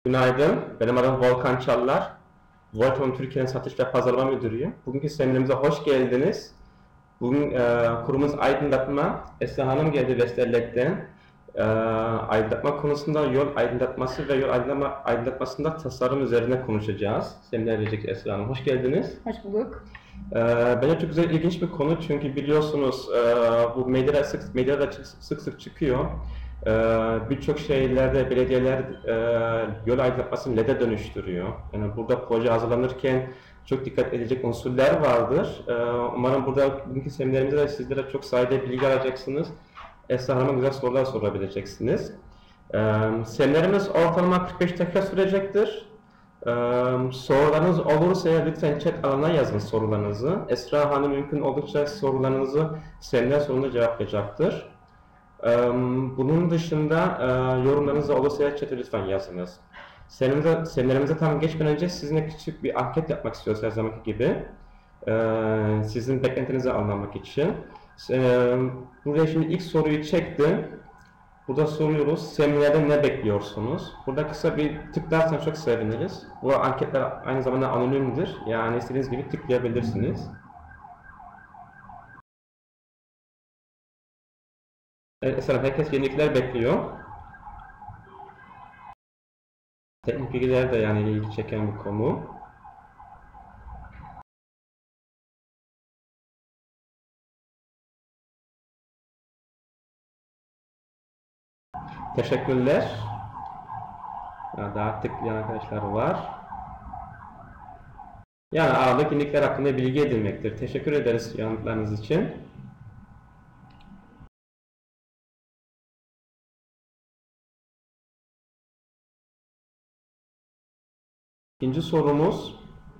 Günaydın, benim adım Volkan Çallar. Volkan Türkiye'nin satış ve pazarlama müdürüyüm. Bugünkü seminerimize hoş geldiniz. Bugün kurumumuz aydınlatma. Esra Hanım geldi Vestelek'ten. Aydınlatma konusunda yol aydınlatması ve yol aydınlatmasında tasarım üzerine konuşacağız. Seminer verecek Esra Hanım. Hoş geldiniz. Hoş bulduk. Bence çok güzel, ilginç bir konu çünkü biliyorsunuz bu medyada sık sık çıkıyor. Birçok şehirlerde belediyeler yol aydınlatmasını LED'e dönüştürüyor. Yani burada proje hazırlanırken çok dikkat edilecek unsurlar vardır. Umarım bugünkü seminerimizde de sizlere çok sayıda bilgi alacaksınız. Esra Hanım'a güzel sorular sorabileceksiniz. Seminerimiz ortalama 45 dakika sürecektir. Sorularınız olursa lütfen chat alanına yazın sorularınızı. Esra Hanım mümkün oldukça sorularınızı seminer sonunda cevaplayacaktır. Bunun dışında yorumlarınız olursa chat'e lütfen yazınız. Seminerimize tam geçmeden önce sizinle küçük bir anket yapmak istiyoruz her zamanki gibi. Sizin beklentinizi anlamak için. Buraya şimdi ilk soruyu çektim. Burada soruyoruz, seminerde ne bekliyorsunuz? Burada kısa bir tıklarsanız çok seviniriz. Bu anketler aynı zamanda anonimdir. Yani istediğiniz gibi tıklayabilirsiniz. Evet, mesela herkes yenilikler bekliyor. Teknik bilgiler de yani ilgi çeken bir konu. Teşekkürler. Daha tıklayan arkadaşlar var. Yani ağırlık yenilikler hakkında bilgi edinmektir. Teşekkür ederiz yanıtlarınız için. İkinci sorumuz.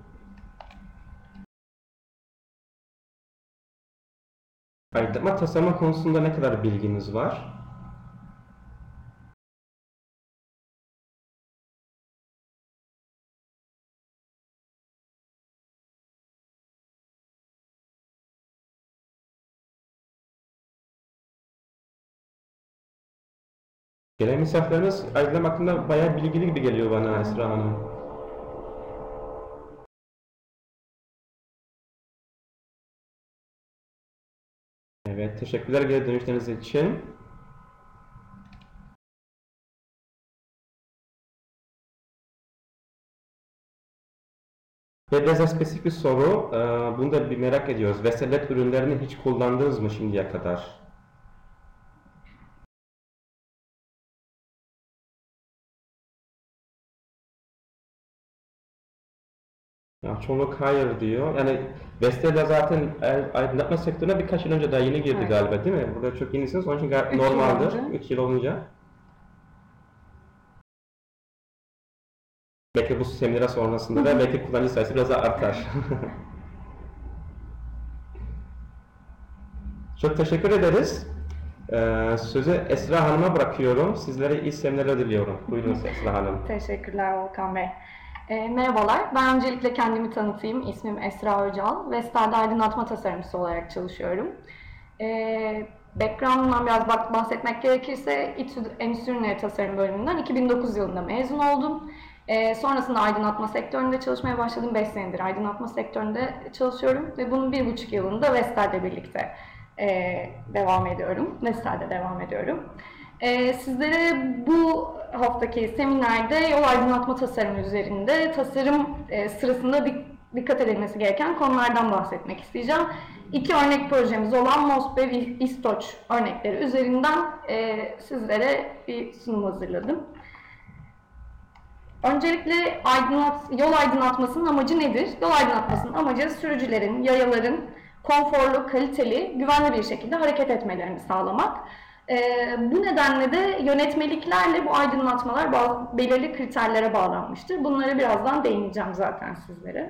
Aydınlatma tasarımı konusunda ne kadar bilginiz var? Gelen misafirleriniz aydınlatma hakkında bayağı bilgili gibi geliyor bana Esra Hanım. Evet, teşekkürler geri dönüşleriniz için. Ve biraz daha spesifik bir soru, bunu da bir merak ediyoruz. Vestel ürünlerini hiç kullandınız mı şimdiye kadar? Ya, çoğunluk hayır diyor. Yani Vestel zaten aydınlatma sektörüne birkaç yıl önce daha yeni girdi Evet. galiba değil mi? Burada çok yenisiniz, onun için gayet 3 yıl normaldir. önce. 3 yıl olunca. Belki bu seminer sonrasında da belki kullanıcı sayısı biraz daha artar. Çok teşekkür ederiz. Sözü Esra Hanım'a bırakıyorum. Sizlere iyi seminerler diliyorum. Buyurun Esra Hanım. Teşekkürler Volkan Bey. Merhabalar, ben öncelikle kendimi tanıtayım. İsmim Esra Öcal. Vestel'de aydınlatma tasarımcısı olarak çalışıyorum. Background'umdan biraz bahsetmek gerekirse İTÜ Endüstri Ürünleri Tasarım bölümünden 2009 yılında mezun oldum. Sonrasında aydınlatma sektöründe çalışmaya başladım. 5 senedir aydınlatma sektöründe çalışıyorum ve bunun 1,5 yılında Vestel'le birlikte devam ediyorum. Vestel'de devam ediyorum. Sizlere bu haftaki seminerde yol aydınlatma tasarımı üzerinde tasarım sırasında dikkat edilmesi gereken konulardan bahsetmek isteyeceğim. 2 örnek projemiz olan MOSBE ve İstoç örnekleri üzerinden sizlere bir sunum hazırladım. Öncelikle yol aydınlatmasının amacı nedir? Yol aydınlatmasının amacı sürücülerin, yayaların konforlu, kaliteli, güvenli bir şekilde hareket etmelerini sağlamak. Bu nedenle de yönetmeliklerle bu aydınlatmalar belirli kriterlere bağlanmıştır. Bunlara birazdan değineceğim zaten sizlere.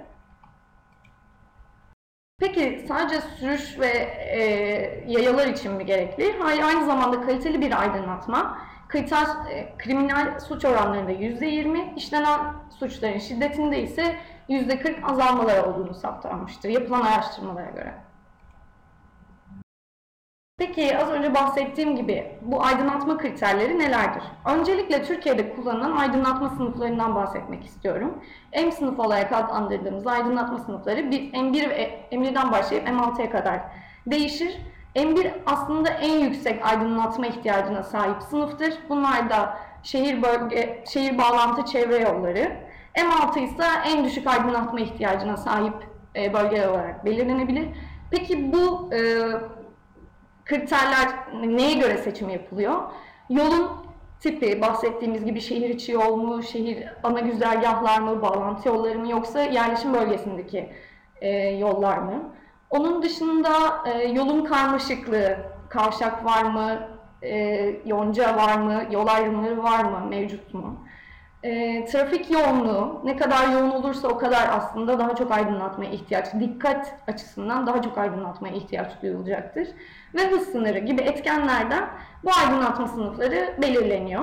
Peki sadece sürüş ve yayalar için mi gerekli? Hayır, aynı zamanda kaliteli bir aydınlatma, kriminal suç oranlarında %20, işlenen suçların şiddetinde ise %40 azalmalar olduğunu saptanmıştır yapılan araştırmalara göre. Peki az önce bahsettiğim gibi bu aydınlatma kriterleri nelerdir? Öncelikle Türkiye'de kullanılan aydınlatma sınıflarından bahsetmek istiyorum. M sınıfı olarak adlandırdığımız aydınlatma sınıfları M1 ve M1'den başlayıp M6'ya kadar değişir. M1 aslında en yüksek aydınlatma ihtiyacına sahip sınıftır. Bunlar da şehir bağlantı çevre yolları. M6 ise en düşük aydınlatma ihtiyacına sahip bölgeler olarak belirlenebilir. Peki bu kriterler neye göre seçim yapılıyor? Yolun tipi, bahsettiğimiz gibi şehir içi yol mu, şehir ana güzergahlar mı, bağlantı yolları mı, yoksa yerleşim bölgesindeki yollar mı? Onun dışında yolun karmaşıklığı, kavşak var mı, yonca var mı, yol ayrımları var mı, mevcut mu? Trafik yoğunluğu, ne kadar yoğun olursa o kadar aslında daha çok aydınlatmaya ihtiyaç, dikkat açısından daha çok aydınlatmaya ihtiyaç duyulacaktır. Ve hız sınırı gibi etkenlerden bu aydınlatma sınıfları belirleniyor.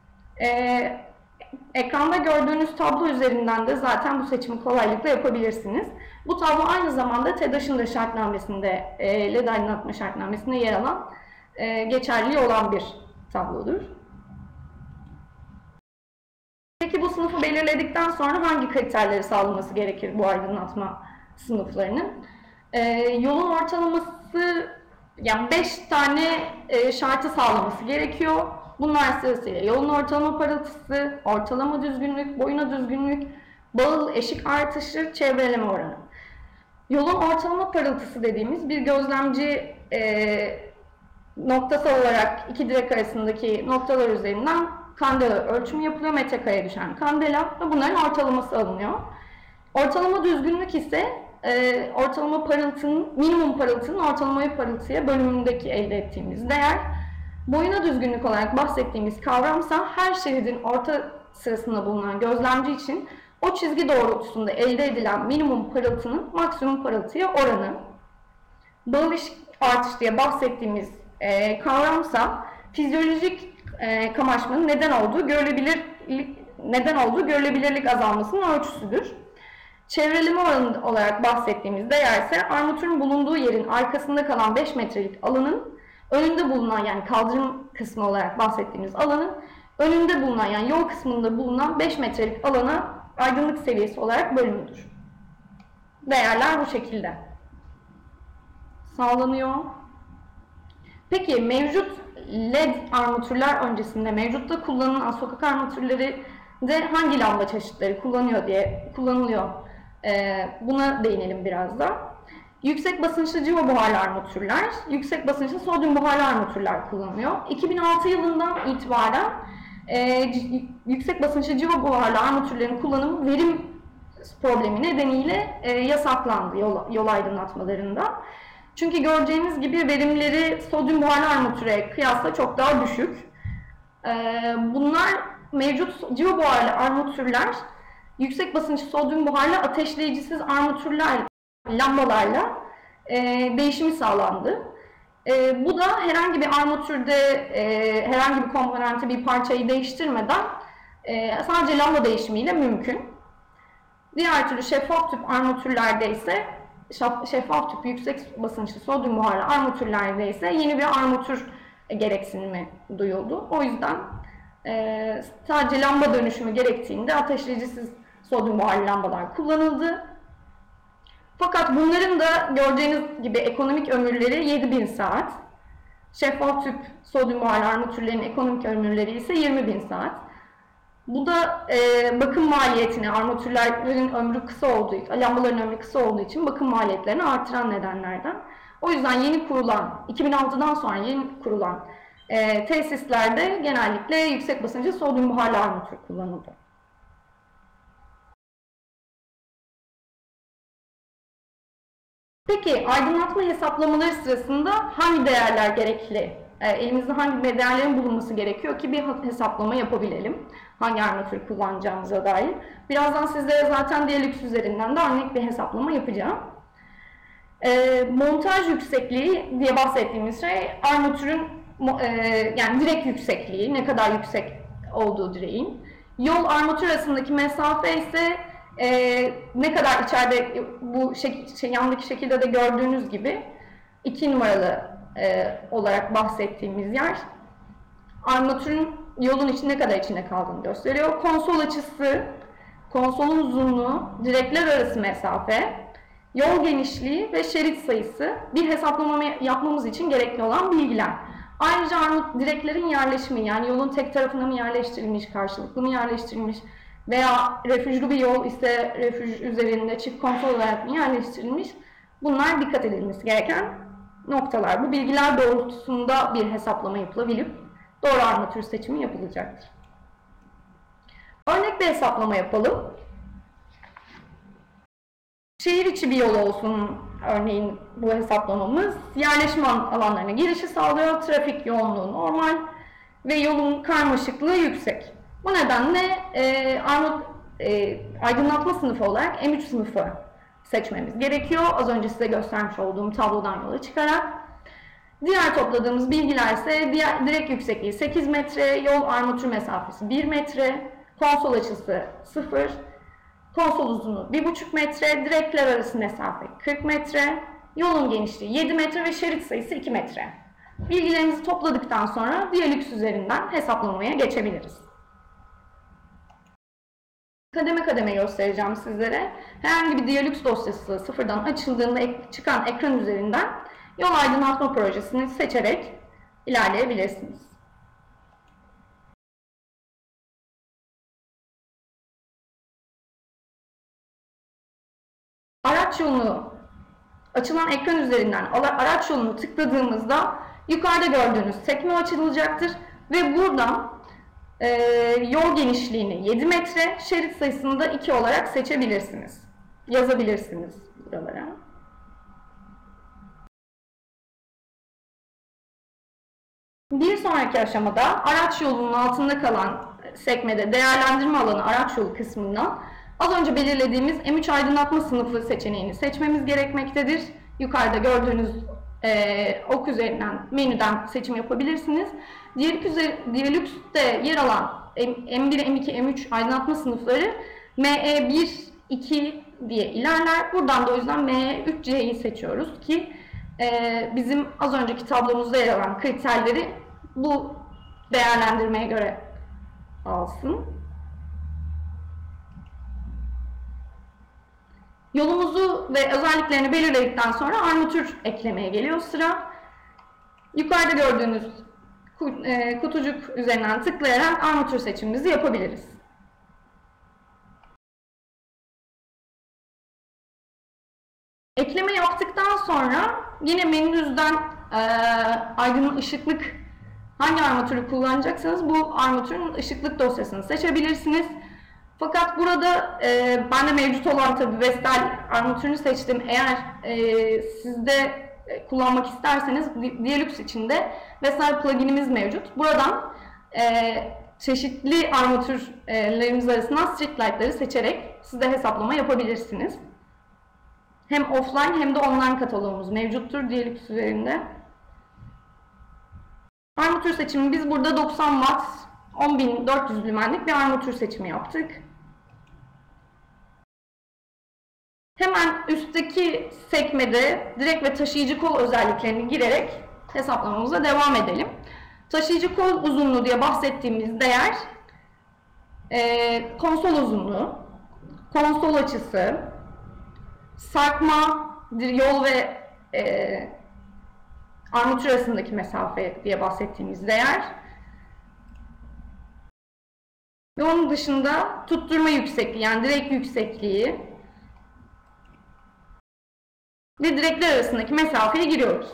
Ekranda gördüğünüz tablo üzerinden de zaten bu seçimi kolaylıkla yapabilirsiniz. Bu tablo aynı zamanda TEDAŞ'ın da şartnamesinde, LED aydınlatma şartnamesinde yer alan, geçerli olan bir tablodur. Peki bu sınıfı belirledikten sonra hangi kriterleri sağlaması gerekir bu aydınlatma sınıflarının? Yolun ortalaması, yani 5 tane şartı sağlaması gerekiyor. Bunlar sırasıyla yolun ortalama parıltısı, ortalama düzgünlük, boyuna düzgünlük, bağıl eşik artışı, çevreleme oranı. Yolun ortalama parıltısı dediğimiz bir gözlemci noktasal olarak iki direk arasındaki noktalar üzerinden kandela ölçümü yapılıyor, metrekareye düşen kandela ve bunların ortalaması alınıyor. Ortalama düzgünlük ise ortalama parıltının, minimum parıltının ortalama parıltıya bölümündeki elde ettiğimiz değer. Boyuna düzgünlük olarak bahsettiğimiz kavramsa her şeridin orta sırasında bulunan gözlemci için o çizgi doğrultusunda elde edilen minimum parıltının maksimum parıltıya oranı. Bağıl eşik artış diye bahsettiğimiz kavramsa fizyolojik kamaşmanın neden olduğu görülebilirlik azalmasının ölçüsüdür. Çevreleme oranı olarak bahsettiğimiz değer ise armatürün bulunduğu yerin arkasında kalan 5 metrelik alanın önünde bulunan, yani kaldırım kısmı olarak bahsettiğimiz alanın önünde bulunan, yani yol kısmında bulunan 5 metrelik alana aydınlık seviyesi olarak bölümüdür. Değerler bu şekilde sağlanıyor. Peki mevcut LED armatürler öncesinde mevcutta kullanılan sokak armatürleri de hangi lamba çeşitleri kullanılıyor? Buna değinelim biraz da. Yüksek basınçlı civa buharlı armatürler, yüksek basınçlı sodyum buharlı armatürler kullanılıyor. 2006 yılından itibaren yüksek basınçlı civa buharlı armatürlerin kullanımı verim problemi nedeniyle yasaklandı yol aydınlatmalarında. Çünkü göreceğiniz gibi verimleri sodyum buharlı armatüre kıyasla çok daha düşük. Bunlar mevcut civa buharlı armatürler, yüksek basınçlı sodyum buharlı ateşleyicisiz armatürler, lambalarla değişimi sağlandı. Bu da herhangi bir armatürde herhangi bir komponenti, bir parçayı değiştirmeden sadece lamba değişimiyle mümkün. Diğer türlü şeffaf tüp armatürlerde ise şeffaf tüp yüksek basınçlı sodyum buharlı armatürlerde ise yeni bir armatür gereksinimi duyuldu. O yüzden sadece lamba dönüşümü gerektiğinde ateşleyicisiz sodyum buharlı lambalar kullanıldı. Fakat bunların da gördüğünüz gibi ekonomik ömürleri 7000 saat. Şeffaf tüp sodyum buharlı armatürlerin ekonomik ömürleri ise 20.000 saat. Bu da bakım maliyetini, armatürlerin ömrü kısa olduğu, lambaların ömrü kısa olduğu için bakım maliyetlerini artıran nedenlerden. O yüzden yeni kurulan, 2006'dan sonra yeni kurulan tesislerde genellikle yüksek basınçlı sodyum buharlı armatür kullanıldı. Peki aydınlatma hesaplamaları sırasında hangi değerler gerekli? Elimizde hangi değerlerin bulunması gerekiyor ki bir hesaplama yapabilelim? Hangi armatür kullanacağımıza dair. Birazdan sizlere zaten DLX üzerinden de örnek bir hesaplama yapacağım. Montaj yüksekliği diye bahsettiğimiz şey armatürün yani direk yüksekliği, ne kadar yüksek olduğu direğin. Yol armatür arasındaki mesafe ise ne kadar içeride bu yandaki şekilde de gördüğünüz gibi 2 numaralı olarak bahsettiğimiz yer armatürün yolun ne kadar içinde kaldığını gösteriyor. Konsol açısı, konsolun uzunluğu, direkler arası mesafe, yol genişliği ve şerit sayısı bir hesaplama yapmamız için gerekli olan bilgiler. Ayrıca direklerin yerleşimi, yani yolun tek tarafına mı yerleştirilmiş, karşılıklı mı yerleştirilmiş veya refüjlü bir yol ise refüj üzerinde çift konsol olarak mı yerleştirilmiş, bunlar dikkat edilmesi gereken noktalar. Bu bilgiler doğrultusunda bir hesaplama yapılabilip doğru armatür seçimi yapılacaktır. Örnek bir hesaplama yapalım. Şehir içi bir yol olsun örneğin bu hesaplamamız. Yerleşim alanlarına girişi sağlıyor. Trafik yoğunluğu normal ve yolun karmaşıklığı yüksek. Bu nedenle aydınlatma sınıfı olarak M3 sınıfı seçmemiz gerekiyor. Az önce size göstermiş olduğum tablodan yola çıkarak. Diğer topladığımız bilgiler ise direk yüksekliği 8 metre, yol armatür mesafesi 1 metre, konsol açısı 0, konsol uzunluğu 1,5 metre, direkler arası mesafe 40 metre, yolun genişliği 7 metre ve şerit sayısı 2 metre. Bilgilerimizi topladıktan sonra Dialux üzerinden hesaplamaya geçebiliriz. Kademe kademe göstereceğim sizlere. Herhangi bir Dialux dosyası sıfırdan açıldığında çıkan ekran üzerinden yol aydınlatma projesini seçerek ilerleyebilirsiniz. Araç yolunu açılan ekran üzerinden araç yolunu tıkladığımızda yukarıda gördüğünüz sekme açılacaktır ve buradan yol genişliğini 7 metre, şerit sayısını da 2 olarak seçebilirsiniz. Yazabilirsiniz buralara. Bir sonraki aşamada araç yolunun altında kalan sekmede değerlendirme alanı araç yolu kısmından az önce belirlediğimiz M3 aydınlatma sınıfı seçeneğini seçmemiz gerekmektedir. Yukarıda gördüğünüz ok üzerinden menüden seçim yapabilirsiniz. Dialux'te yer alan M1, M2, M3 aydınlatma sınıfları ME1, 2 diye ilerler. Buradan da o yüzden ME3C'yi seçiyoruz ki bizim az önceki tablomuzda yer alan kriterleri bu değerlendirmeye göre alsın. Yolumuzu ve özelliklerini belirledikten sonra armatür eklemeye geliyor sıra. Yukarıda gördüğünüz kutucuk üzerinden tıklayarak armatür seçimimizi yapabiliriz. Ekleme yaptıktan sonra yine menünüzden ışıklık hangi armatürü kullanacaksanız bu armatürün ışıklık dosyasını seçebilirsiniz. Fakat burada bende mevcut olan tabii Vestel armatürünü seçtim. Eğer siz de kullanmak isterseniz Dialux içinde Vestel pluginimiz mevcut. Buradan çeşitli armatürlerimiz arasından Streetlight'ları seçerek siz de hesaplama yapabilirsiniz. Hem offline hem de online kataloğumuz mevcuttur Dialux üzerinde. Armatür seçimi biz burada 90 watt 10.400 lümenlik bir armatür seçimi yaptık. Hemen üstteki sekmede direk ve taşıyıcı kol özelliklerini girerek hesaplamamıza devam edelim. Taşıyıcı kol uzunluğu diye bahsettiğimiz değer konsol uzunluğu, konsol açısı, sarkma, yol ve armatür arasındaki mesafe diye bahsettiğimiz değer. Ve onun dışında tutturma yüksekliği, yani direk yüksekliği ve direkler arasındaki mesafeye giriyoruz.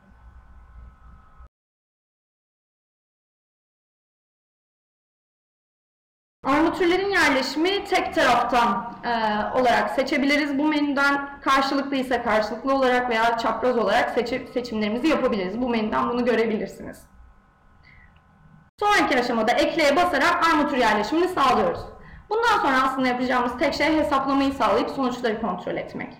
Armatürlerin yerleşimi tek taraftan olarak seçebiliriz. Bu menüden karşılıklı ise karşılıklı olarak veya çapraz olarak seçimlerimizi yapabiliriz. Bu menüden bunu görebilirsiniz. Sonraki aşamada ekleye basarak armatür yerleşimini sağlıyoruz. Bundan sonra aslında yapacağımız tek şey hesaplamayı sağlayıp sonuçları kontrol etmek.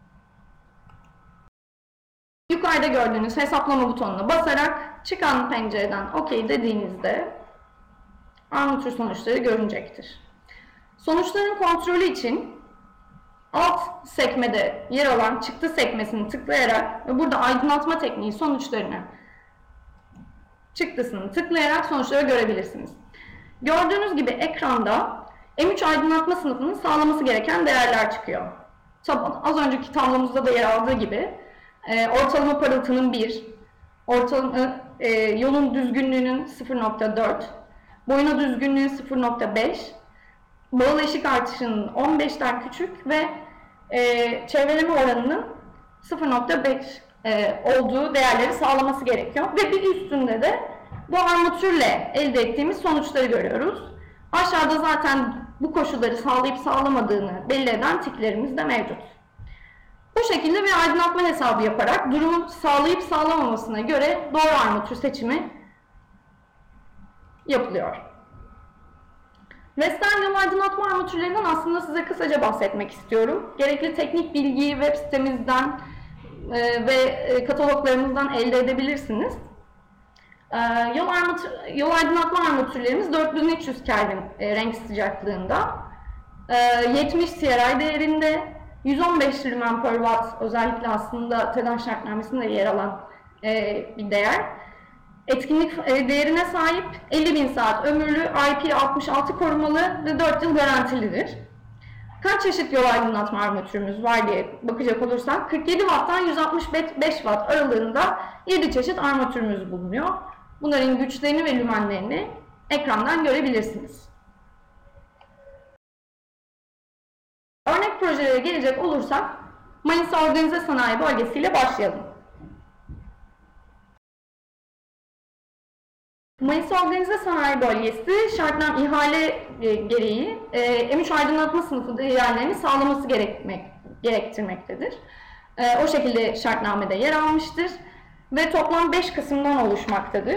Yukarıda gördüğünüz hesaplama butonuna basarak çıkan pencereden OK dediğinizde armatür sonuçları görünecektir. Sonuçların kontrolü için alt sekmede yer alan çıktı sekmesini tıklayarak ve burada aydınlatma tekniği sonuçlarını çıktısını tıklayarak sonuçları görebilirsiniz. Gördüğünüz gibi ekranda M3 aydınlatma sınıfının sağlaması gereken değerler çıkıyor. Az önceki tablomuzda da yer aldığı gibi ortalama parıltının 1, ortalama yolun düzgünlüğünün 0.4, boyuna düzgünlüğün 0.5, bağıl eşik artışının 15'ten küçük ve çevreleme oranının 0.5 olduğu değerleri sağlaması gerekiyor. Ve bir üstünde de bu armatürle elde ettiğimiz sonuçları görüyoruz. Aşağıda zaten bu koşulları sağlayıp sağlamadığını belli eden tiklerimiz de mevcut. Bu şekilde bir aydınlatma hesabı yaparak durumun sağlayıp sağlamamasına göre doğru armatür seçimi yapılıyor. Western yol aydınlatma armatürlerinden aslında size kısaca bahsetmek istiyorum. Gerekli teknik bilgiyi web sitemizden ve kataloglarımızdan elde edebilirsiniz. Yol aydınlatma armatürlerimiz 4300 Kelvin renk sıcaklığında, 70 CRI değerinde, 115 lümen per watt özellikle aslında TEDAŞ şartnamesinde yer alan bir değer. Etkinlik değerine sahip, 50.000 saat ömürlü, IP66 korumalı ve 4 yıl garantilidir. Kaç çeşit yol aydınlatma armatürümüz var diye bakacak olursak 47 Watt'tan 165 Watt aralığında 7 çeşit armatürümüz bulunuyor. Bunların güçlerini ve lümenlerini ekrandan görebilirsiniz. Örnek projelere gelecek olursak Manisa Organize Sanayi Bölgesi ile başlayalım. Manisa Organize Sanayi Bölgesi şartname ihale gereği M3 aydınlatma sınıfı değerlerini sağlaması gerektirmektedir. O şekilde şartnamede yer almıştır ve toplam 5 kısımdan oluşmaktadır.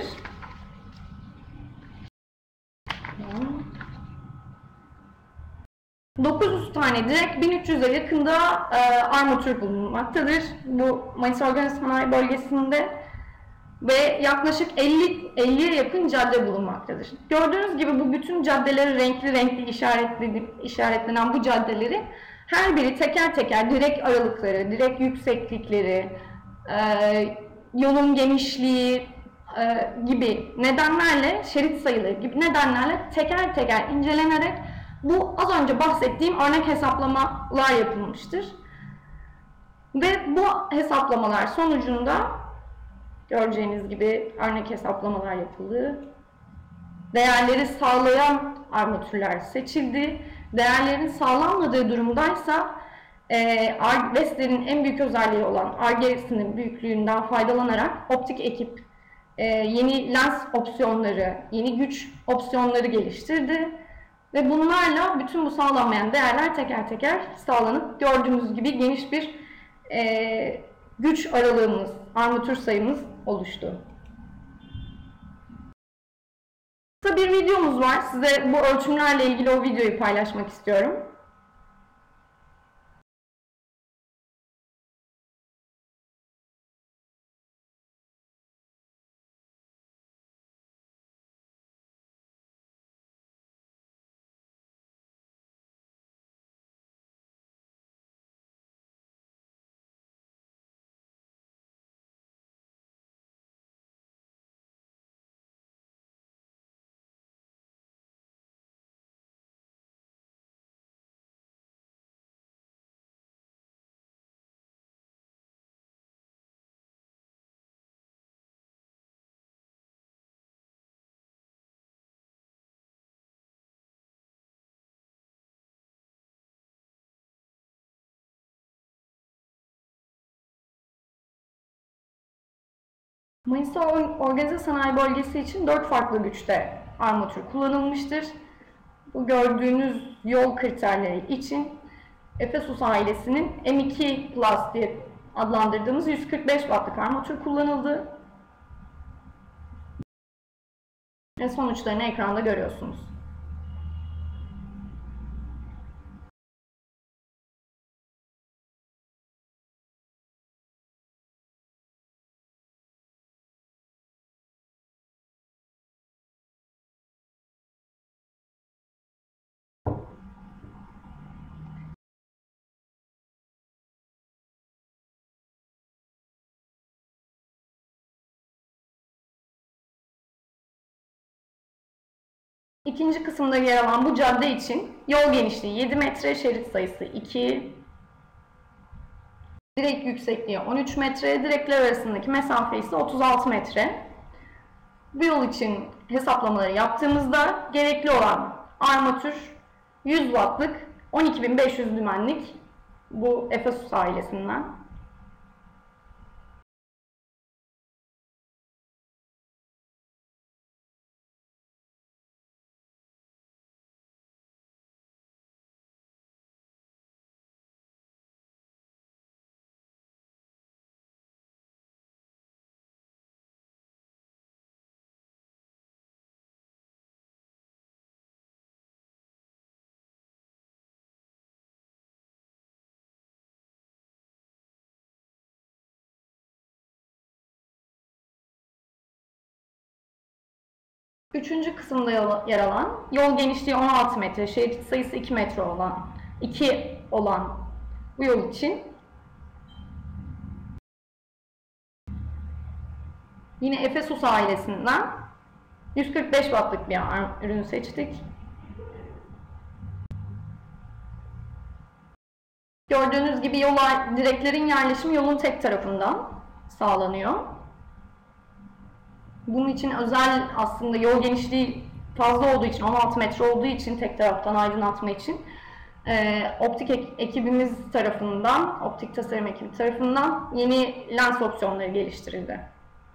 ...900 tane direkt 1300'e yakında armatür bulunmaktadır. Bu Manisa Organize Sanayi Bölgesi'nde ve yaklaşık 50'ye yakın cadde bulunmaktadır. Gördüğünüz gibi bu bütün caddeleri renkli renkli işaretlenen bu caddeleri her biri teker teker direk aralıkları, direk yükseklikleri, yolun genişliği gibi nedenlerle, şerit sayıları gibi nedenlerle teker teker incelenerek bu az önce bahsettiğim örnek hesaplamalar yapılmıştır. Ve bu hesaplamalar sonucunda göreceğiniz gibi örnek hesaplamalar yapıldı. Değerleri sağlayan armatürler seçildi. Değerlerin sağlanmadığı durumdaysa Vestel'in en büyük özelliği olan Ar-Ge'sinin büyüklüğünden faydalanarak optik ekip yeni lens opsiyonları, yeni güç opsiyonları geliştirdi. Ve bunlarla bütün bu sağlanmayan değerler teker teker sağlanıp gördüğünüz gibi geniş bir güç aralığımız, armatür sayımız oluştu. Kısa bir videomuz var. Size bu ölçümlerle ilgili o videoyu paylaşmak istiyorum. Manisa Organize Sanayi Bölgesi için 4 farklı güçte armatür kullanılmıştır. Bu gördüğünüz yol kriterleri için Efesus ailesinin M2 Plus diye adlandırdığımız 145 wattlık armatür kullanıldı. Ve sonuçlarını ekranda görüyorsunuz. İkinci kısımda yer alan bu cadde için yol genişliği 7 metre, şerit sayısı 2, direk yüksekliği 13 metre, direkler arasındaki mesafe ise 36 metre. Bu yol için hesaplamaları yaptığımızda gerekli olan armatür 100 wattlık 12.500 lümenlik bu Efesus ailesinden. Üçüncü kısımda yer alan, yol genişliği 16 metre, şerit sayısı 2 metre olan, 2 olan bu yol için yine Efesus ailesinden 145 wattlık bir ürün seçtik. Gördüğünüz gibi direklerin yerleşimi yolun tek tarafından sağlanıyor. Bunun için özel aslında yol genişliği fazla olduğu için, 16 metre olduğu için tek taraftan aydınlatma için optik ekibimiz tarafından, optik tasarım ekibi tarafından yeni lens opsiyonları geliştirildi.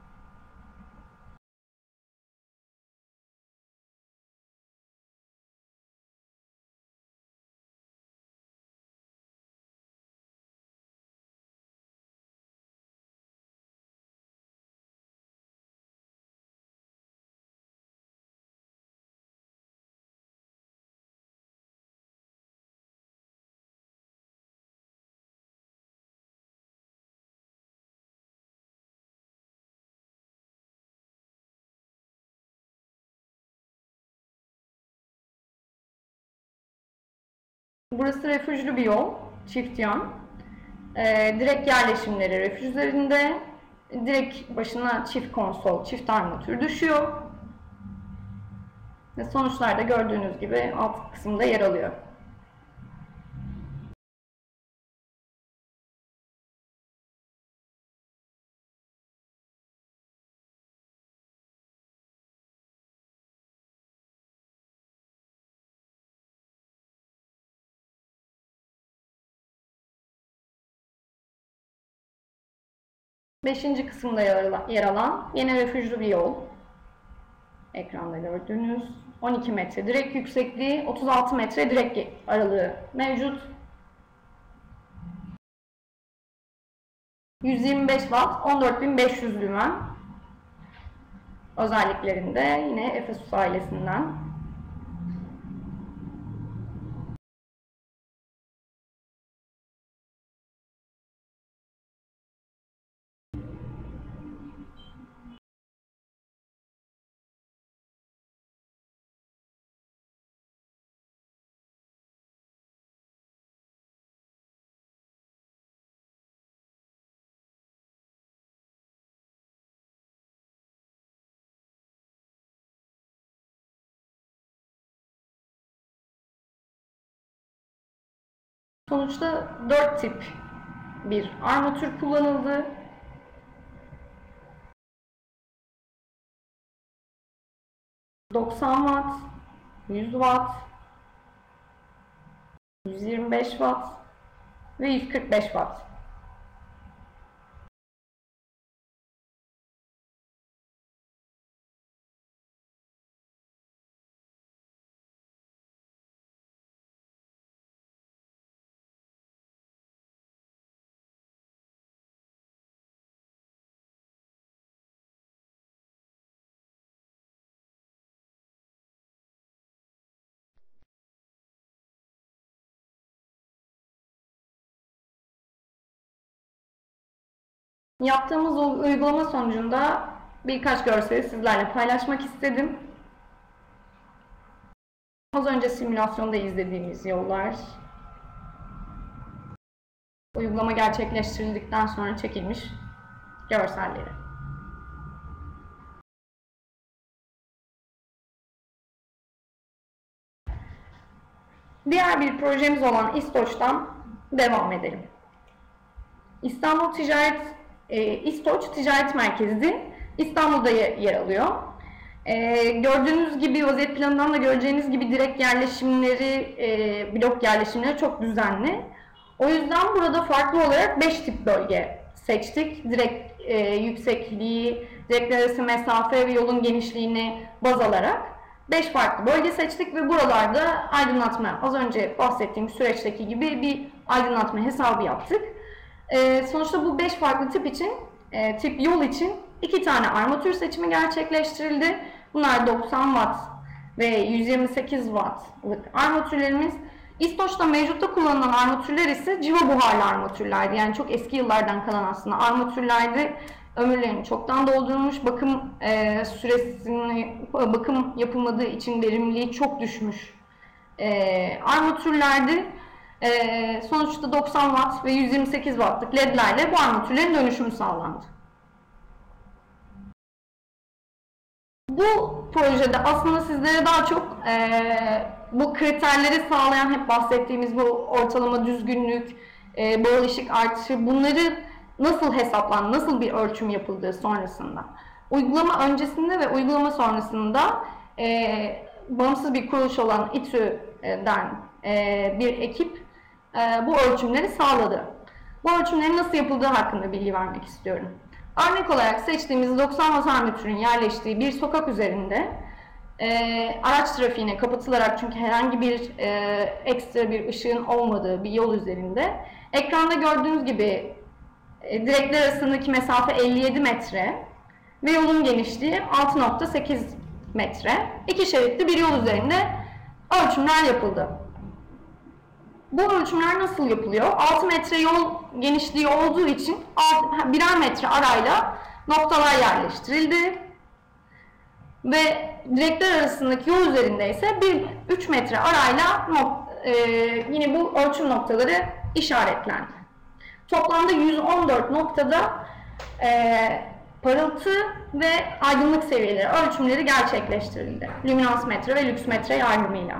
Burası refüjlü bir yol, çift yön. Direk yerleşimleri refüj üzerinde, direk başına çift konsol, çift armatür düşüyor. Ve sonuçlarda gördüğünüz gibi alt kısımda yer alıyor. Beşinci kısımda yer alan yine refüjlü bir yol. Ekranda gördüğünüz 12 metre direk yüksekliği, 36 metre direk aralığı mevcut. 125 watt, 14.500 lümen özelliklerinde yine Efesus ailesinden. Sonuçta 4 tip bir armatür kullanıldı. ...90 watt, 100 watt, 125 watt ve 145 watt. Yaptığımız uygulama sonucunda birkaç görseli sizlerle paylaşmak istedim. Az önce simülasyonda izlediğimiz yollar, uygulama gerçekleştirildikten sonra çekilmiş görselleri. Diğer bir projemiz olan İstoç'tan devam edelim. İstoç Ticaret Merkezi İstanbul'da yer alıyor. Gördüğünüz gibi vaziyet planından da göreceğiniz gibi direkt yerleşimleri, blok yerleşimleri çok düzenli. O yüzden burada farklı olarak 5 tip bölge seçtik. Direkt yüksekliği, direkler arası mesafe ve yolun genişliğini baz alarak 5 farklı bölge seçtik ve buralarda aydınlatma, az önce bahsettiğim süreçteki gibi bir aydınlatma hesabı yaptık. Sonuçta bu 5 farklı tip için, tip yol için 2 tane armatür seçimi gerçekleştirildi. Bunlar 90 Watt ve 128 Watt'lık armatürlerimiz. İstoç'ta mevcutta kullanılan armatürler ise civa buharlı armatürlerdi. Yani çok eski yıllardan kalan aslında armatürlerdi. Ömürlerini çoktan doldurmuş, bakım yapılmadığı için verimliliği çok düşmüş armatürlerdi. Sonuçta 90 Watt ve 128 Watt'lık ledlerle bu armatürlerin dönüşümü sağlandı. Bu projede aslında sizlere daha çok bu kriterleri sağlayan, hep bahsettiğimiz bu ortalama düzgünlük, bağıl ışık artışı, bunları nasıl hesaplandı, nasıl bir ölçüm yapıldığı sonrasında. Uygulama öncesinde ve uygulama sonrasında bağımsız bir kuruluş olan İTÜ'den bir ekip bu ölçümleri sağladı. Bu ölçümlerin nasıl yapıldığı hakkında bilgi vermek istiyorum. Örnek olarak seçtiğimiz 90 watt armatürün yerleştiği bir sokak üzerinde araç trafiğine kapatılarak, çünkü herhangi bir ekstra bir ışığın olmadığı bir yol üzerinde, ekranda gördüğünüz gibi direkler arasındaki mesafe 57 metre ve yolun genişliği 6,8 metre. İki şeritli bir yol üzerinde ölçümler yapıldı. Bu ölçümler nasıl yapılıyor? 6 metre yol genişliği olduğu için birer metre arayla noktalar yerleştirildi. Ve direkler arasındaki yol üzerinde ise 3 metre arayla yine bu ölçüm noktaları işaretlendi. Toplamda 114 noktada parıltı ve aydınlık seviyeleri ölçümleri gerçekleştirildi. Lüminans metre ve lüks metre yardımıyla.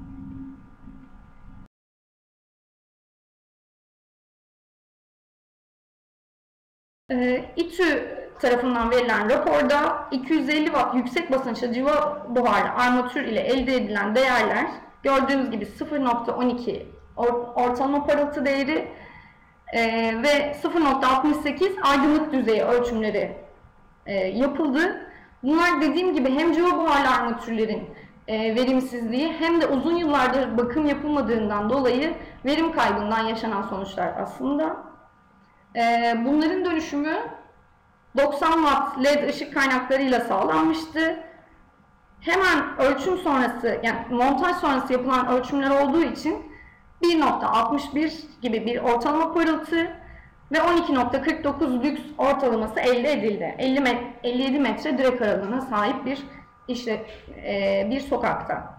İTÜ tarafından verilen raporda 250 Watt yüksek basınçlı civa buharlı armatür ile elde edilen değerler gördüğünüz gibi 0,12 ortalama parıltı değeri ve 0,68 aydınlık düzeyi ölçümleri yapıldı. Bunlar dediğim gibi hem civa buharlı armatürlerin verimsizliği hem de uzun yıllardır bakım yapılmadığından dolayı verim kaybından yaşanan sonuçlar aslında. Bunların dönüşümü 90 Watt LED ışık kaynaklarıyla sağlanmıştı. Hemen ölçüm sonrası, yani montaj sonrası yapılan ölçümler olduğu için 1,61 gibi bir ortalama parıltı ve 12,49 lüks ortalaması elde edildi. 57 metre direk aralığına sahip bir sokakta.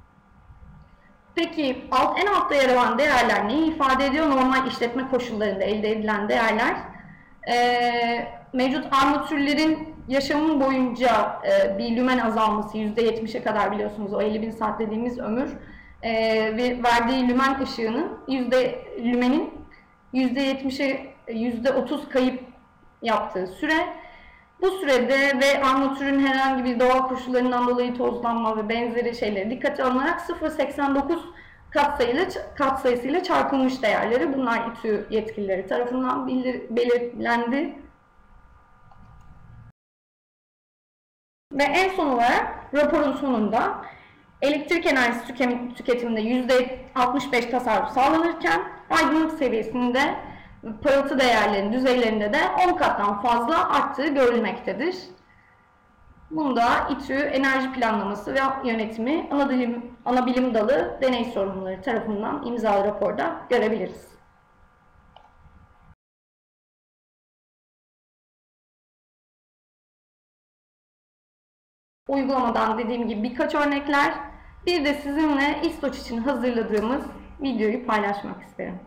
Peki en altta yer alan değerler neyi ifade ediyor? Normal işletme koşullarında elde edilen değerler. Mevcut armatürlerin yaşamın boyunca bir lümen azalması, %70'e kadar, biliyorsunuz o 50.000 saat dediğimiz ömür ve verdiği lümen ışığının lümenin %70'e %30 kayıp yaptığı süre. Bu sürede ve armatürün herhangi bir doğal koşullarından dolayı tozlanma ve benzeri şeyleri dikkate alınarak 0,89 katsayısıyla çarpılmış değerleri, bunlar İTÜ yetkilileri tarafından belirlendi. Ve en son olarak raporun sonunda elektrik enerjisi tüketiminde %65 tasarruf sağlanırken aydınlık seviyesinde parıltı değerlerinin düzeylerinde de 10 kattan fazla arttığı görülmektedir. Bunu da İTÜ Enerji Planlaması ve Yönetimi Anabilim Dalı Deney Sorumluları tarafından imzalı raporda görebiliriz. Uygulamadan dediğim gibi birkaç örnekler, bir de sizinle İstoç için hazırladığımız videoyu paylaşmak isterim.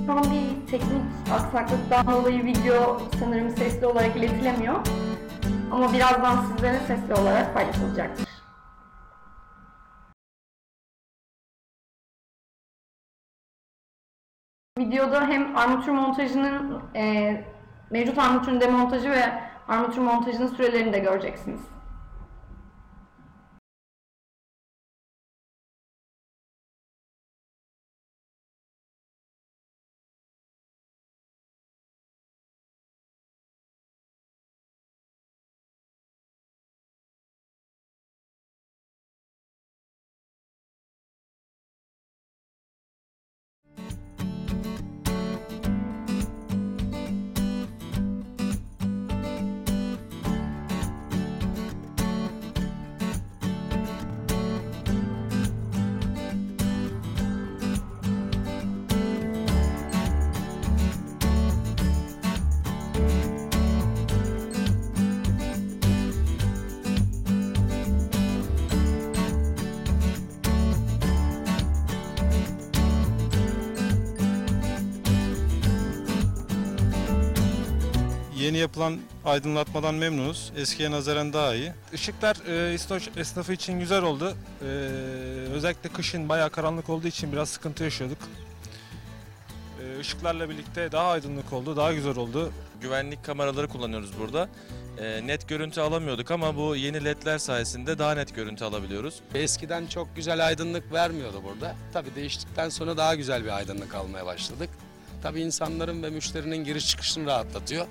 Şu an bir teknik aksaklıktan dolayı video sanırım sesli olarak iletilemiyor. Ama birazdan sizlere sesli olarak paylaşılacaktır. Videoda hem armatür montajının, mevcut armatürün demontajı ve armatür montajının sürelerini de göreceksiniz. Yeni yapılan aydınlatmadan memnunuz. Eskiye nazaran daha iyi. Işıklar İstoç esnafı için güzel oldu. Özellikle kışın bayağı karanlık olduğu için biraz sıkıntı yaşıyorduk. Işıklarla birlikte daha aydınlık oldu, daha güzel oldu. Güvenlik kameraları kullanıyoruz burada. Net görüntü alamıyorduk ama bu yeni ledler sayesinde daha net görüntü alabiliyoruz. Eskiden çok güzel aydınlık vermiyordu burada. Tabii değiştikten sonra daha güzel bir aydınlık almaya başladık. Tabii insanların ve müşterinin giriş çıkışını rahatlatıyor.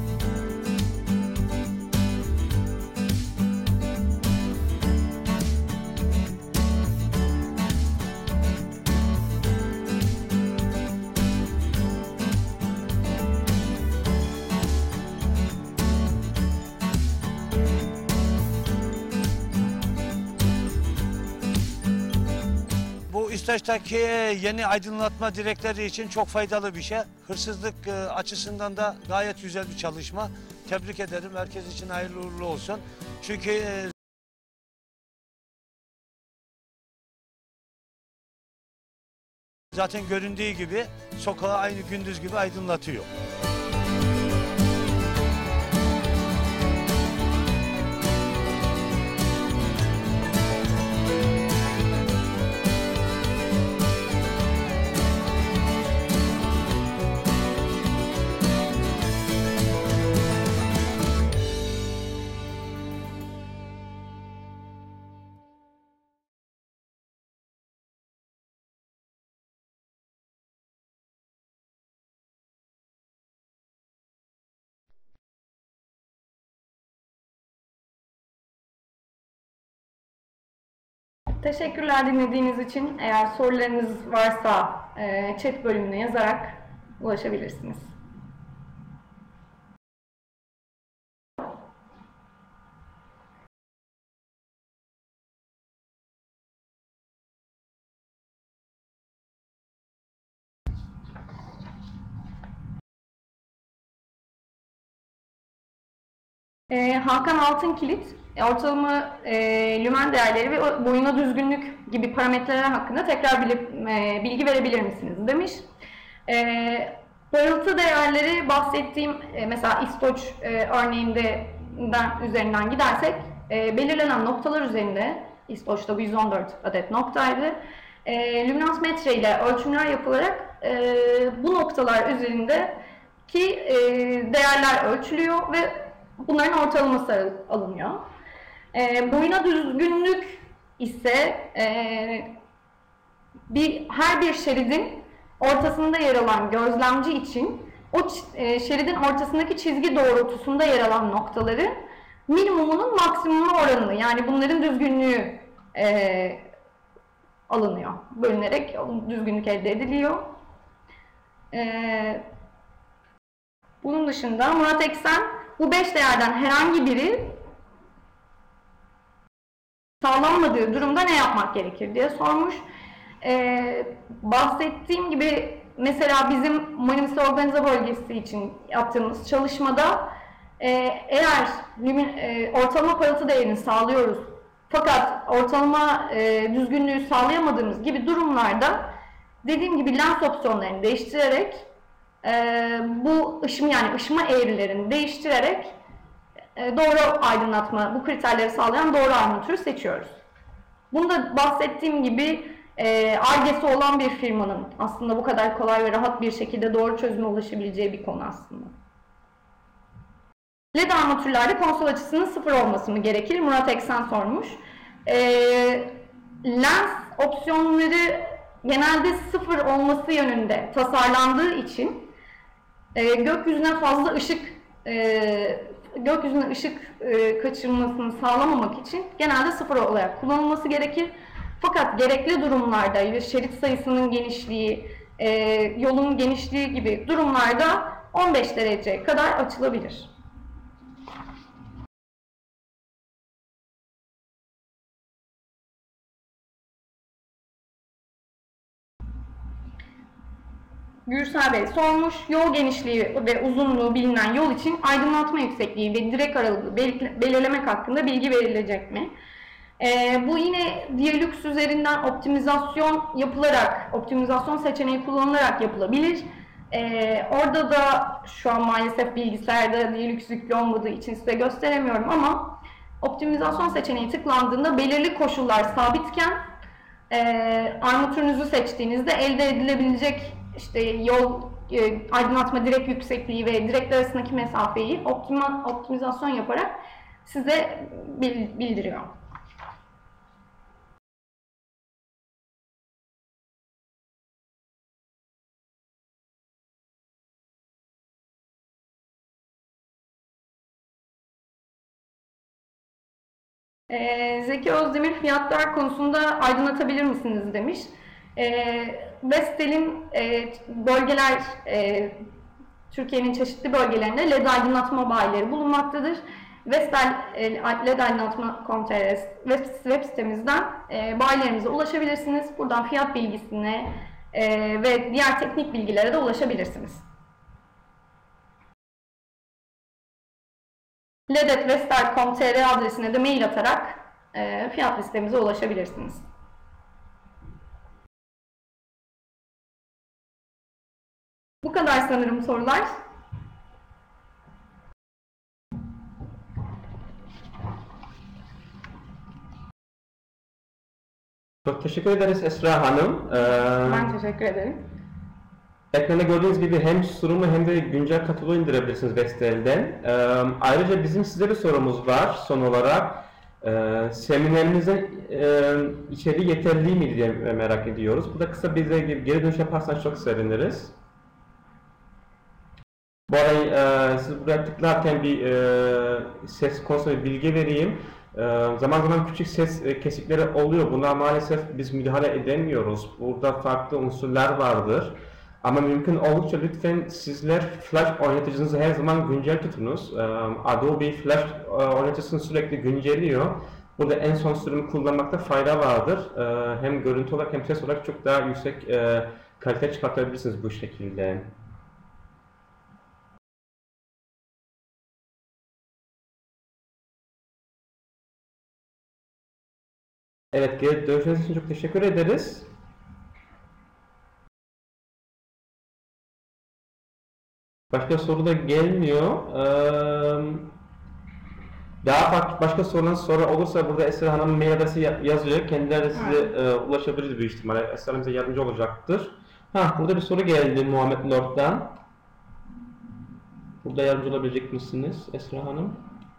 Bu İstoç'taki yeni aydınlatma direkleri için çok faydalı bir şey. Hırsızlık açısından da gayet güzel bir çalışma. Tebrik ederim. Herkes için hayırlı uğurlu olsun. Çünkü zaten göründüğü gibi sokağı aynı gündüz gibi aydınlatıyor. Teşekkürler dinlediğiniz için. Eğer sorularınız varsa chat bölümüne yazarak ulaşabilirsiniz. Hakan Altınkilit, ortalama lümen değerleri ve boyuna düzgünlük gibi parametreler hakkında tekrar bilgi verebilir misiniz demiş. Parıltı değerleri bahsettiğim, mesela İstoç üzerinden gidersek, belirlenen noktalar üzerinde, İstoç'ta bu 114 adet noktaydı, lüminans metre ile ölçümler yapılarak bu noktalar üzerindeki değerler ölçülüyor ve bunların ortalaması alınıyor. Boyuna düzgünlük ise her bir şeridin ortasında yer alan gözlemci için o şeridin ortasındaki çizgi doğrultusunda yer alan noktaların minimumunun maksimuma oranını, yani bunların düzgünlüğü alınıyor. Bölünerek düzgünlük elde ediliyor. Bunun dışında Murat Eksen, bu 5 değerden herhangi biri sağlanmadığı durumda ne yapmak gerekir diye sormuş. Bahsettiğim gibi mesela bizim Manisa Organize Bölgesi için yaptığımız çalışmada eğer ortalama parıltı değerini sağlıyoruz fakat ortalama düzgünlüğü sağlayamadığımız gibi durumlarda Dediğim gibi lens opsiyonlarını değiştirerek bu ışıma eğrilerini değiştirerek doğru aydınlatma, bu kriterleri sağlayan doğru armatürü seçiyoruz. Bunda bahsettiğim gibi Ar-Ge'si olan bir firmanın aslında bu kadar kolay ve rahat bir şekilde doğru çözüme ulaşabileceği bir konu aslında. LED armatürlerde konsol açısının 0 olması mı gerekir? Murat Eksen sormuş. Lens opsiyonları genelde 0 olması yönünde tasarlandığı için gökyüzüne ışık kaçırmasını sağlamamak için genelde 0 olarak kullanılması gerekir. Fakat gerekli durumlarda, şerit sayısının genişliği, yolun genişliği gibi durumlarda 15 dereceye kadar açılabilir. Gürsel Bey sormuş, yol genişliği ve uzunluğu bilinen yol için aydınlatma yüksekliği ve direk aralığı belirlemek hakkında bilgi verilecek mi? Bu yine Dialux üzerinden optimizasyon yapılarak, optimizasyon seçeneği kullanılarak yapılabilir. Orada da şu an maalesef bilgisayarda Dialux yüklü olmadığı için size gösteremiyorum ama optimizasyon seçeneği tıklandığında belirli koşullar sabitken armatürünüzü seçtiğinizde elde edilebilecek işte yol aydınlatma direk yüksekliği ve direkler arasındaki mesafeyi optimizasyon yaparak size bildiriyor. Zeki Özdemir fiyatlar konusunda aydınlatabilir misiniz demiş. Vestel'in Türkiye'nin çeşitli bölgelerinde LED aydınlatma bayileri bulunmaktadır. Vestel LED aydınlatma.com.tr web sitemizden bayilerimize ulaşabilirsiniz. Buradan fiyat bilgisine ve diğer teknik bilgilere de ulaşabilirsiniz. led@vestel.com.tr adresine de mail atarak fiyat listemize ulaşabilirsiniz. Bu kadar sanırım sorular. Çok teşekkür ederiz Esra Hanım. Ben teşekkür ederim. Ekranda gördüğünüz gibi hem sunumu hem de güncel kataloğu indirebilirsiniz Vestel'den. Ayrıca bizim size bir sorumuz var son olarak. Seminerimizin içeriği yeterli mi diye merak ediyoruz. Burada kısa bize geri dönüş yaparsanız çok seviniriz. Bu arada siz buraya tıklarken bir ses konusunda bir bilgi vereyim. Zaman zaman küçük ses kesikleri oluyor. Buna maalesef biz müdahale edemiyoruz. Burada farklı unsurlar vardır. Ama mümkün oldukça lütfen sizler Flash oynatıcınızı her zaman güncel tutunuz. Adobe Flash oynatıcısını sürekli güncelliyor. Burada en son sürümü kullanmakta fayda vardır. Hem görüntü olarak hem ses olarak çok daha yüksek kalite çıkartabilirsiniz bu şekilde. Evet, geri dönüşünüz için çok teşekkür ederiz. Başka soru da gelmiyor. Daha farklı başka soru olursa burada Esra Hanım'ın mail adresi yazıyor. Kendileri de size ulaşabilir büyük ihtimalle. Esra Hanım bize yardımcı olacaktır. Burada bir soru geldi Muhammed Lord'dan. Burada yardımcı olabilecek misiniz Esra Hanım?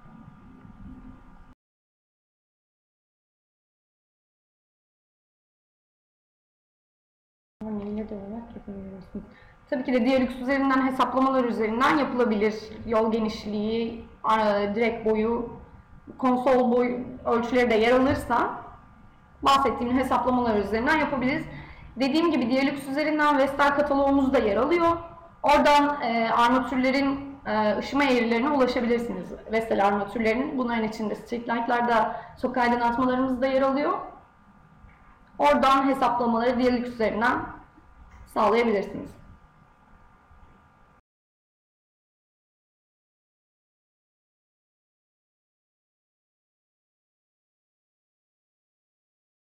Tabii ki de Dialux üzerinden hesaplamalar üzerinden yapılabilir. Yol genişliği, direk boyu, konsol boyu ölçüleri de yer alırsa bahsettiğim hesaplamalar üzerinden yapabiliriz. Dediğim gibi Dialux üzerinden Vestel kataloğumuz da yer alıyor. Oradan armatürlerin ışıma eğrilerine ulaşabilirsiniz. Vestel armatürlerinin. Bunların içinde street light'larda sokak aydınlatmalarımız da yer alıyor. Oradan hesaplamaları Dialux üzerinden sağlayabilirsiniz.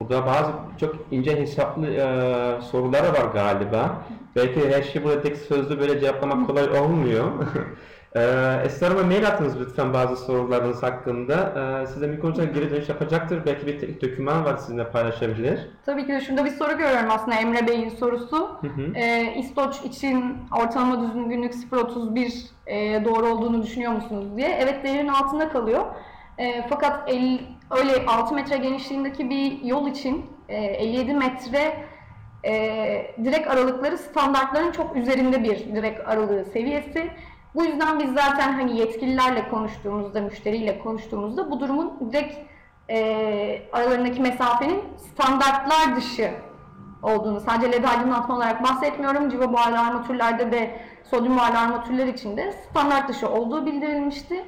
Burada bazı çok ince hesaplı sorular var galiba. Belki her şeyi burada tek sözlü böyle cevaplamak kolay olmuyor. Esra Hanım'a mail atınız lütfen bazı sorularınız hakkında. Size mikrofonuna geri dönüş yapacaktır. Belki bir teknik doküman var sizinle paylaşabilir. Tabii ki de şurada bir soru görüyorum aslında Emre Bey'in sorusu. İstoç için ortalama düzgün günlük 0.31 doğru olduğunu düşünüyor musunuz diye. Evet, değerin altında kalıyor. Fakat öyle 6 metre genişliğindeki bir yol için 57 metre direk aralıkları standartların çok üzerinde bir direk aralığı seviyesi. Bu yüzden biz zaten hani yetkililerle konuştuğumuzda, müşteriyle konuştuğumuzda bu durumun direkt aralarındaki mesafenin standartlar dışı olduğunu, sadece LED aydınlatma olarak bahsetmiyorum, civa buharlı armatürlerde de sodyum buharlı armatürler için de standart dışı olduğu bildirilmişti.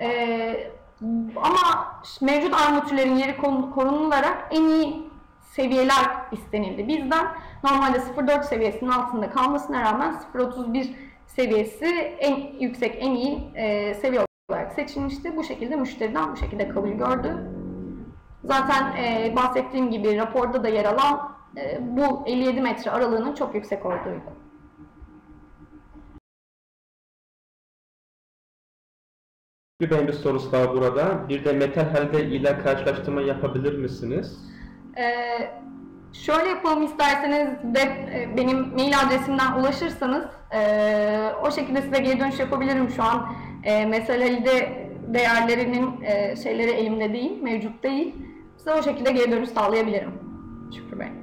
Ama mevcut armatürlerin yeri korunularak en iyi seviyeler istenildi bizden. Normalde 0.4 seviyesinin altında kalmasına rağmen 0.31 seviyesi en yüksek, en iyi seviye olarak seçilmişti. Bu şekilde müşteriden bu şekilde kabul gördü. Zaten bahsettiğim gibi raporda da yer alan bu 57 metre aralığının çok yüksek olduğuydu. Bir sorusu daha burada. Bir de metal halde ile karşılaştırma yapabilir misiniz? Şöyle yapalım isterseniz, benim mail adresimden ulaşırsanız o şekilde size geri dönüş yapabilirim. Şu an metal halde değerlerinin şeyleri elimde değil, mevcut değil. Size o şekilde geri dönüş sağlayabilirim. Şükrü Bey.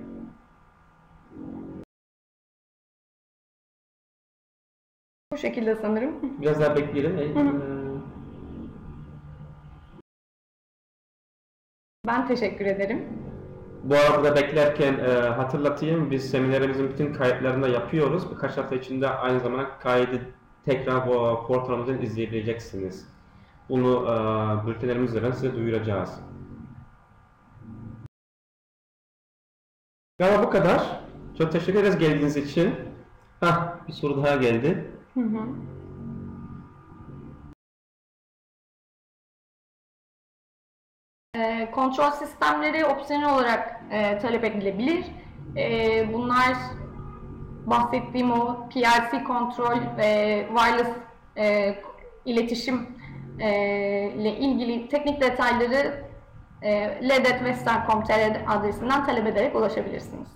Bu şekilde sanırım. Biraz daha bekleyelim. Ben teşekkür ederim. Bu arada beklerken hatırlatayım, biz seminerimizin bütün kayıtlarını da yapıyoruz. Birkaç hafta içinde aynı zamanda kaydı tekrar bu portalımızdan izleyebileceksiniz. Bunu bültenlerimiz üzerinden size duyuracağız. Galiba bu kadar. Çok teşekkür ederiz geldiğiniz için. Bir soru daha geldi. Kontrol sistemleri opsiyonel olarak talep edilebilir. Bunlar bahsettiğim o PLC kontrol ve wireless iletişim ile ilgili teknik detayları ledet.western.com.tr adresinden talep ederek ulaşabilirsiniz.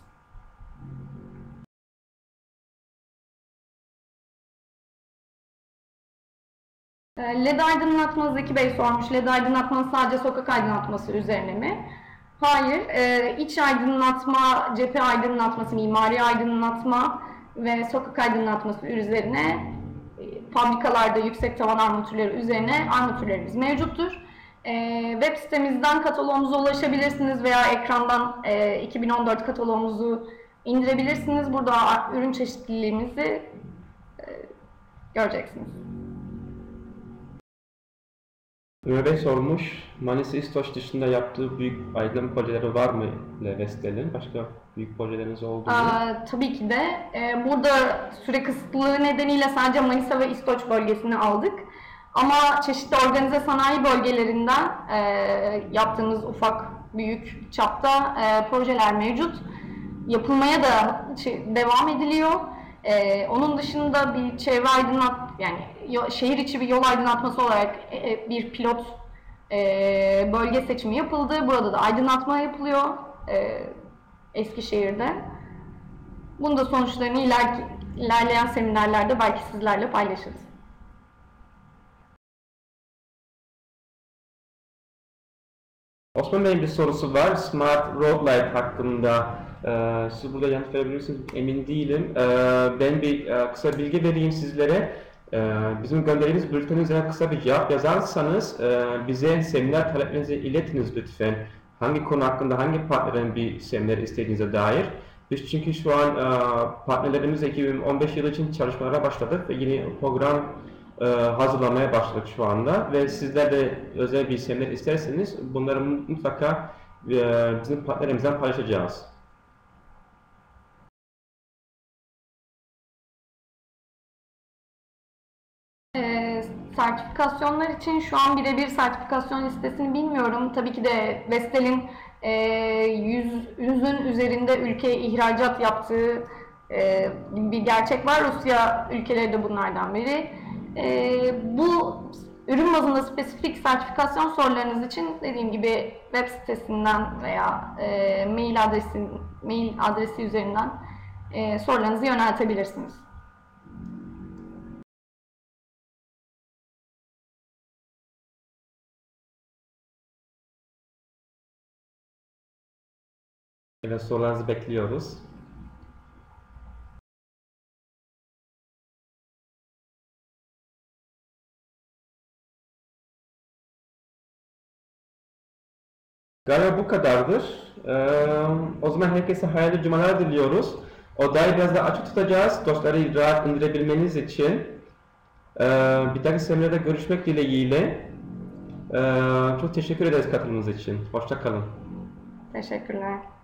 LED aydınlatma, Zeki Bey sormuş. LED aydınlatma sadece sokak aydınlatması üzerine mi? Hayır. İç aydınlatma, cephe aydınlatması, mimari aydınlatma ve sokak aydınlatması üzerine fabrikalarda yüksek tavan armatürleri üzerine armatürlerimiz mevcuttur. Web sitemizden kataloğumuza ulaşabilirsiniz veya ekrandan 2014 kataloğumuzu indirebilirsiniz. Burada ürün çeşitliliğimizi göreceksiniz. Ömer Bey sormuş, Manisa İstoç dışında yaptığı büyük aydınlatma projeleri var mı Vestel'in? Başka büyük projeleriniz oldu mu? Tabii ki de. Burada süre kısıtlılığı nedeniyle sadece Manisa ve İstoç bölgesini aldık. Ama çeşitli organize sanayi bölgelerinden yaptığımız ufak, büyük çapta projeler mevcut. Yapılmaya da devam ediliyor. Onun dışında bir çevre yani şehir içi bir yol aydınlatması olarak bir pilot bölge seçimi yapıldı. Burada da aydınlatma yapılıyor Eskişehir'de. Bunun da sonuçlarını ilerleyen seminerlerde belki sizlerle paylaşırız. Osman Bey'in bir sorusu var. Smart Road Light hakkında. Siz burada yanıt verebilirsiniz, emin değilim. Ben bir kısa bilgi vereyim sizlere. Bizim gönderdiğimiz bültenin üzerine kısa bir cevap yazarsanız bize seminer taleplerinizi iletiniz lütfen. Hangi konu hakkında, hangi partnerin bir seminer istediğinize dair. Biz çünkü şu an partnerlerimizle 2015 yılı için çalışmalara başladık ve yeni program hazırlamaya başladık şu anda. Ve sizler de özel bir seminer isterseniz bunları mutlaka bizim partnerimizden paylaşacağız. Sertifikasyonlar için şu an birebir sertifikasyon listesini bilmiyorum. Tabii ki de Vestel'in 100'ün üzerinde ülkeye ihracat yaptığı bir gerçek var. Rusya ülkeleri de bunlardan biri. Bu ürün bazında spesifik sertifikasyon sorularınız için dediğim gibi web sitesinden veya mail adresi üzerinden sorularınızı yöneltebilirsiniz. Evet, sorularınızı bekliyoruz. Galiba bu kadardır. O zaman herkese hayırlı cumalar diliyoruz. Odayı biraz daha açık tutacağız. Dostları rahat indirebilmeniz için. Bir dahaki seminerde görüşmek dileğiyle. Çok teşekkür ederiz katılımınız için. Hoşça kalın. Teşekkürler.